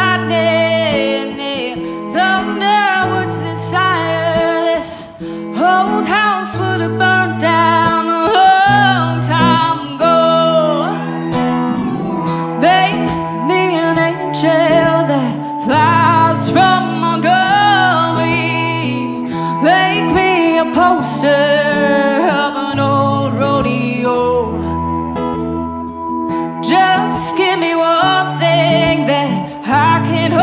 lightning and thunder. What's inside this old house would have burned down a long time ago. Make me an angel that flies from Montgomery. Make me a poster of an old rodeo. Just give me one thing that I can hold.